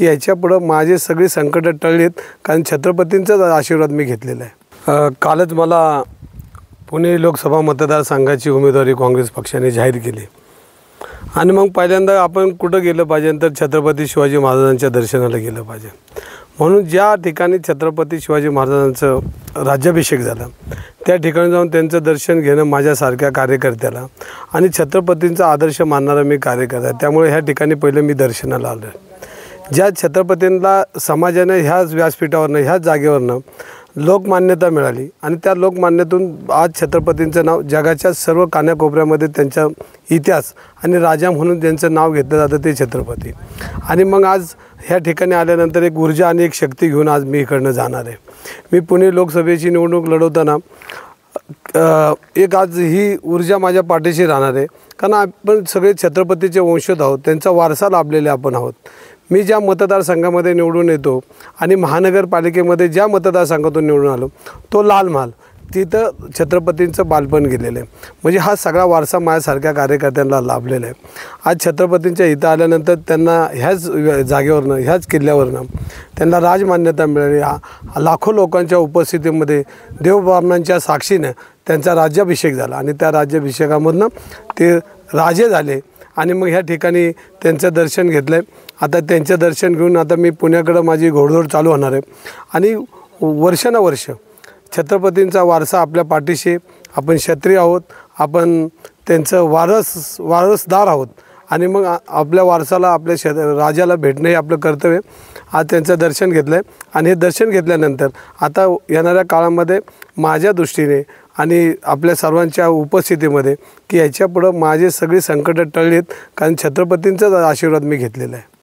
की याच्यापुढं माझे सगळी संकट टळलीत, कारण छत्रपतींचाच आशीर्वाद मी घेतलेला आहे। कालच मला पुणे लोकसभा मतदारसंघाची उमेदवारी काँग्रेस पक्षाने जाहीर केली आणि मग पहिल्यांदा आपण कुठं गेलं पाहिजे तर छत्रपती शिवाजी महाराजांच्या दर्शनाला गेलं पाहिजे। म्हणून ज्या ठिकाणी छत्रपती शिवाजी महाराजांचं राज्याभिषेक झाला त्या ठिकाणी जाऊन त्यांचं दर्शन घेणं माझ्यासारख्या कार्यकर्त्याला आणि छत्रपतींचा आदर्श मानणारा मी कार्यकर्ता आहे, त्यामुळे ह्या ठिकाणी पहिले मी दर्शनाला आलो आहे। ज्या छत्रपतींना समाजाने ह्याच व्यासपीठावरनं ह्याच जागेवरनं लोकमान्यता मिळाली आणि त्या लोकमान्यतेतून आज छत्रपतींचं नाव जगाच्या सर्व कानाकोपऱ्यामध्ये त्यांचा इतिहास आणि राजा म्हणून त्यांचं नाव घेतलं जातं ते छत्रपती। आणि मग आज ह्या ठिकाणी आल्यानंतर एक ऊर्जा आणि एक शक्ती घेऊन आज मी इकडनं जाणार आहे। मी पुणे लोकसभेची निवडणूक लढवताना एक आज ही ऊर्जा माझ्या पाठीशी राहणार आहे, कारण आपण सगळे छत्रपतीचे वंशज आहोत, त्यांचा वारसा लाभलेले आपण आहोत। मी ज्या मतदारसंघामध्ये निवडून येतो आणि महानगरपालिकेमध्ये ज्या मतदारसंघातून निवडून आलो तो लाल महाल, तिथं छत्रपतींचं बालपण गेलेलं आहे। म्हणजे हा सगळा वारसा माझ्यासारख्या कार्यकर्त्यांना लाभलेला आहे। आज छत्रपतींच्या इथं आल्यानंतर त्यांना ह्याच जागेवरनं ह्याच किल्ल्यावरनं त्यांना राजमान्यता मिळाली। लाखो लोकांच्या उपस्थितीमध्ये देवबावनांच्या साक्षीनं त्यांचा राज्याभिषेक झाला आणि त्या राज्याभिषेकामधनं ते राजे झाले आणि मग ह्या ठिकाणी त्यांचं दर्शन घेतलं आहे। आता त्यांचं दर्शन घेऊन आता मी पुण्याकडं माझी घोडदौड चालू होणार आहे आणि वर्षानुवर्ष छत्रपतींचा वारसा आपल्या पाठीशी, आपण क्षत्रिय आहोत, आपण त्यांचं वारसदार आहोत आणि मग आपल्या वारसाला आपल्या राजाला भेटणं हे आपलं कर्तव्य। आज त्यांचं दर्शन घेतलं आहे आणि हे दर्शन घेतल्यानंतर आता येणाऱ्या काळामध्ये माझ्या दृष्टीने आणि आपल्या सर्वांच्या उपस्थितीमध्ये की याच्यापुढं माझे सगळी संकटं टळलीत, कारण छत्रपतींचाच आशीर्वाद मी घेतलेला आहे।